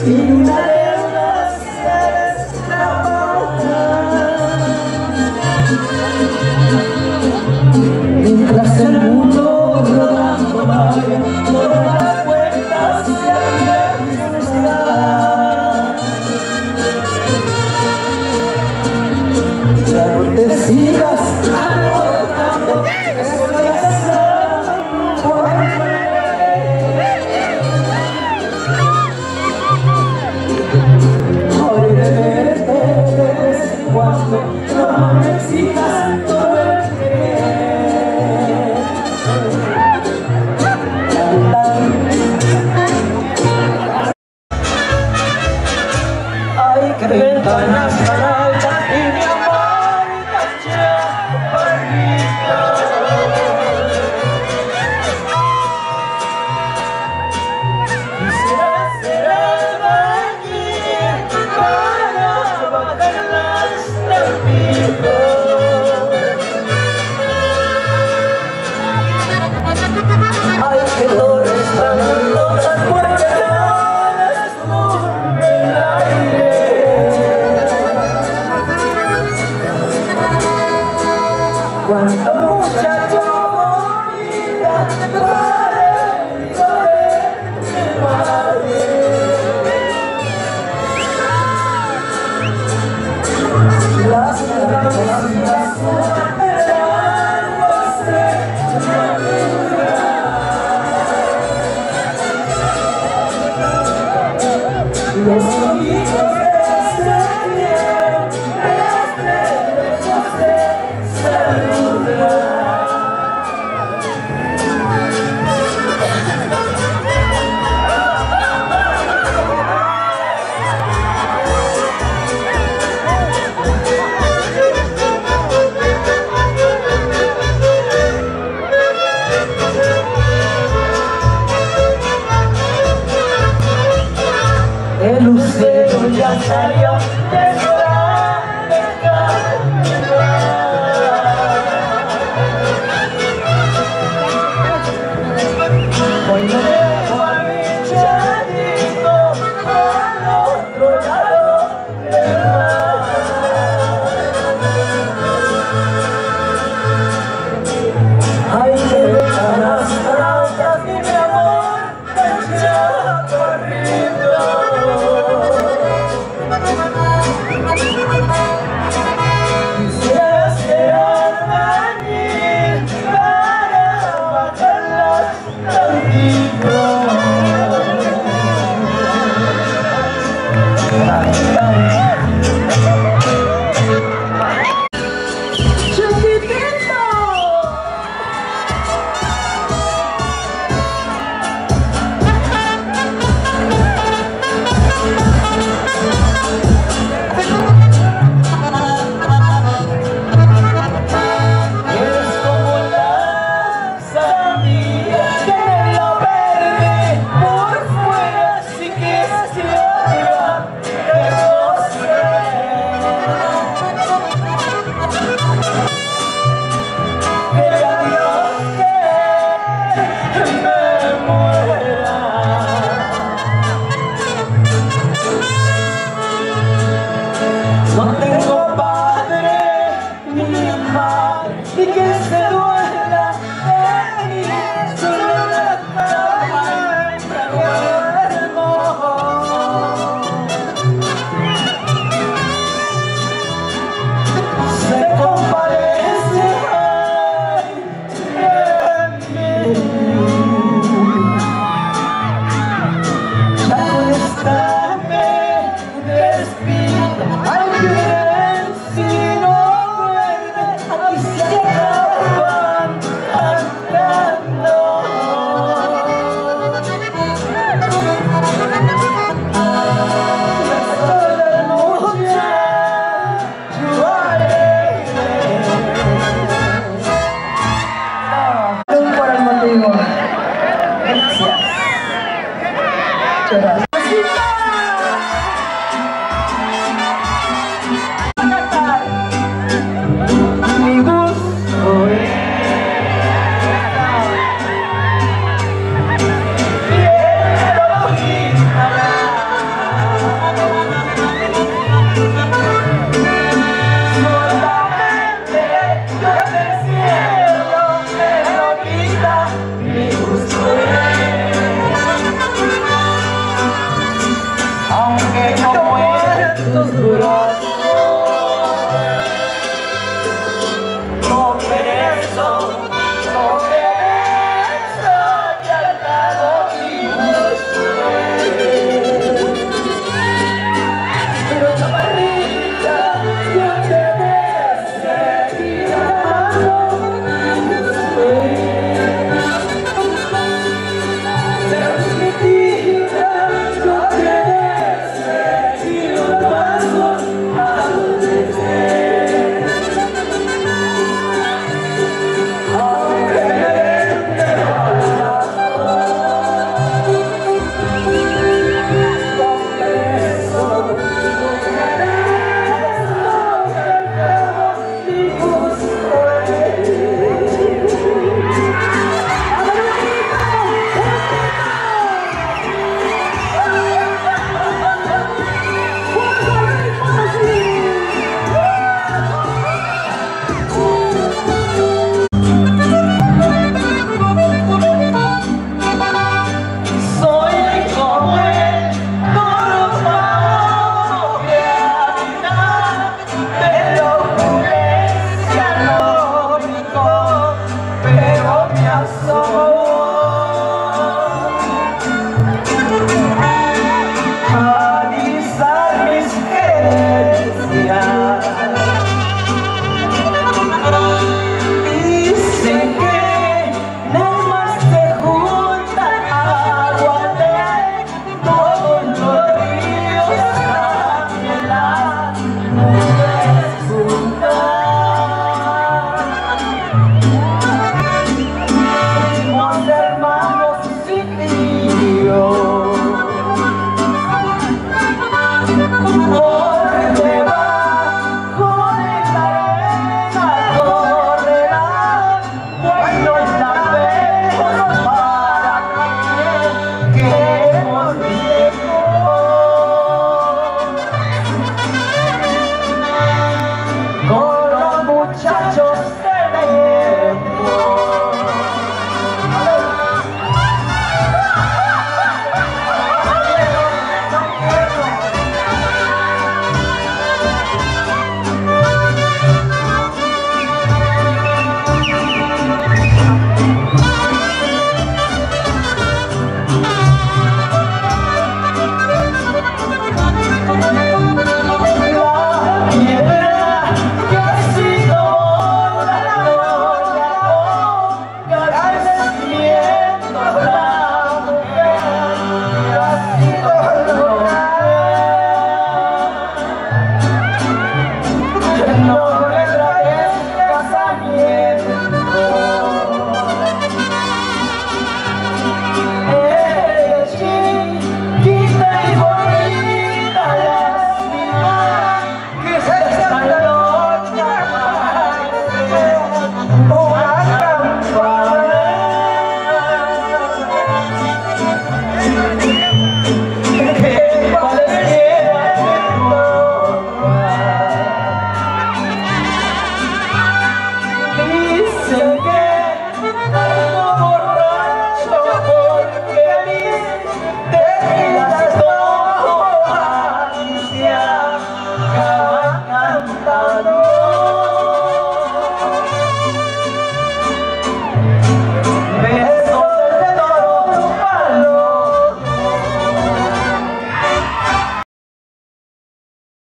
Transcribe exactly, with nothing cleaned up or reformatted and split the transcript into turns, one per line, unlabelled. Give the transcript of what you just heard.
sin una deuda se la paga. Mientras el mundo rodando vaya, todas las puertas se abrirán. Ya no te sigas alborotando, estoy asado por moriré de vez en cuando, no me exijas todo el querer. Ay, qué ventanas tan altas y mi amor tan chaparrito. Quisiera ser albañil para bajar las trapitos. Ay, qué torres tan hermosas porque no les mueve el aire. Cuánto muchacho bonita para el de madre. Las naranjas y las uvas del agua se maduran. Los amigos que se quieren desde lejos se saludan. El lucero ya salió de su hoy me dejo a mi chanito al otro lado del mar. Ay, qué ventanas tan altas y mi amor tan chaparrito. Quisiera ser albañil para bajar las trapitos. No tengo padre ni madre y que se duela de mí, solo la cama me duermo. Se compadece de mí. Ya con esta me despido. Ay, si no vuelve, aquí se acaban cantando. Soy muchacho alegre. No, por el motivo.